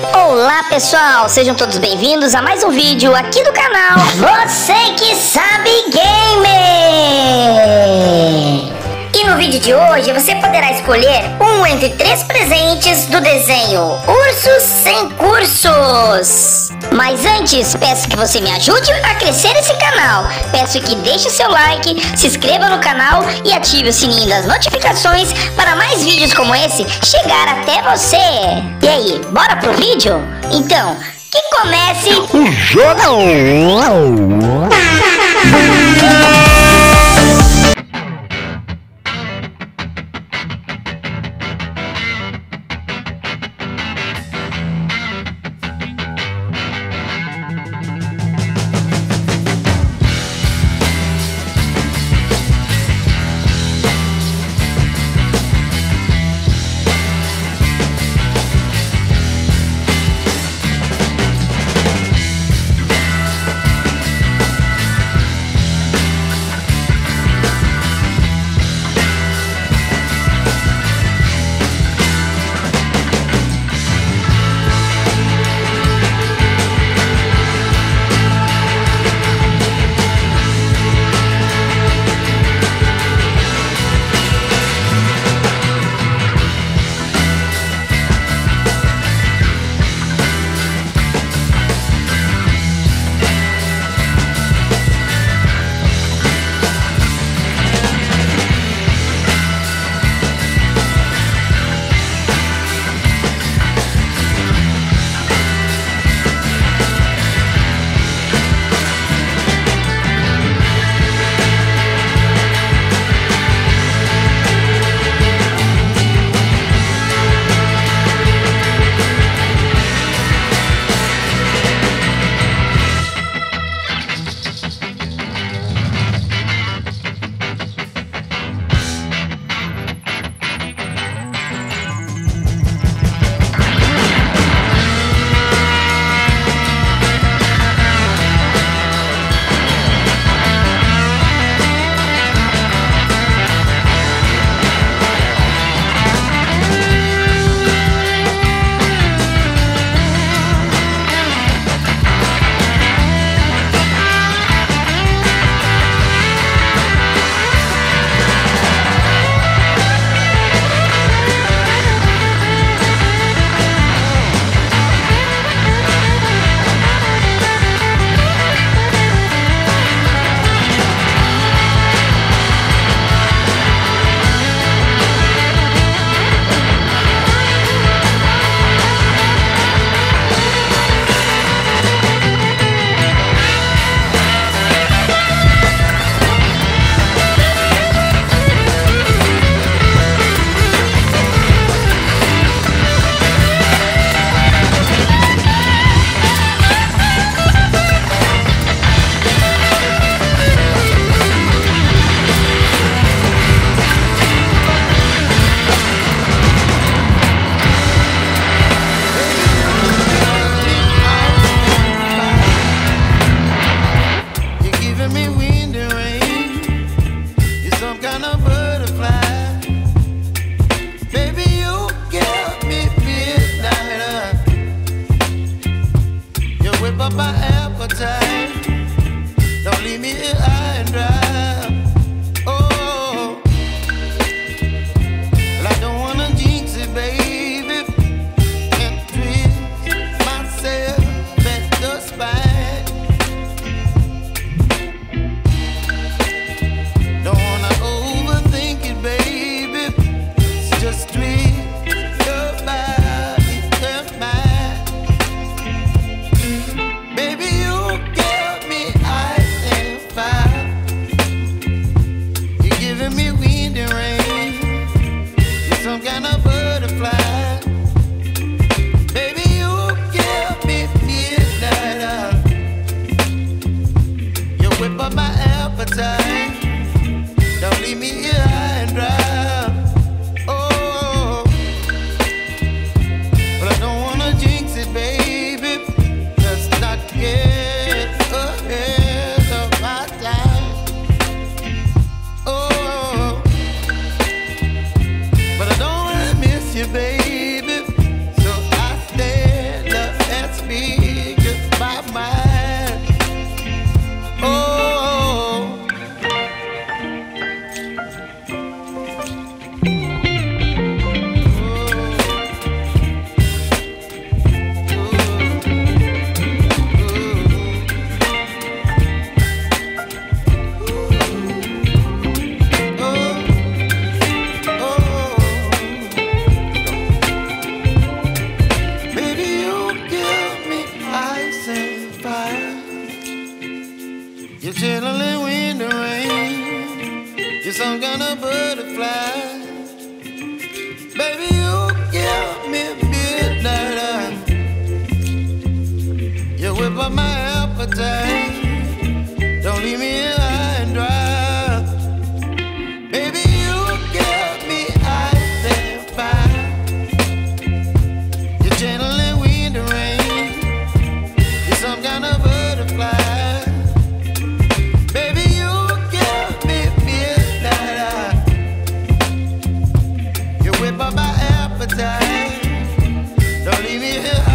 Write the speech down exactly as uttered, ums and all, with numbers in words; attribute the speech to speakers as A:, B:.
A: Olá pessoal, sejam todos bem-vindos a mais um vídeo aqui do canal Você Que Sabe Gamer! E no vídeo de hoje você poderá escolher um entre três presentes do desenho Ursos Sem Cursos. Mas antes, peço que você me ajude a crescer esse canal. Peço que deixe seu like, se inscreva no canal e ative o sininho das notificações para mais vídeos como esse chegar até você. E aí, bora pro vídeo? Então, que comece o jogo!
B: kind of butterfly. Baby, you give me midnight. You whip up my appetite. Don't leave me here high and dry. Baby, you give me ice and fire. You're channeling wind and rain. You're some kind of butterfly. Baby, you give me midnight. You whip up my appetite. Don't leave me here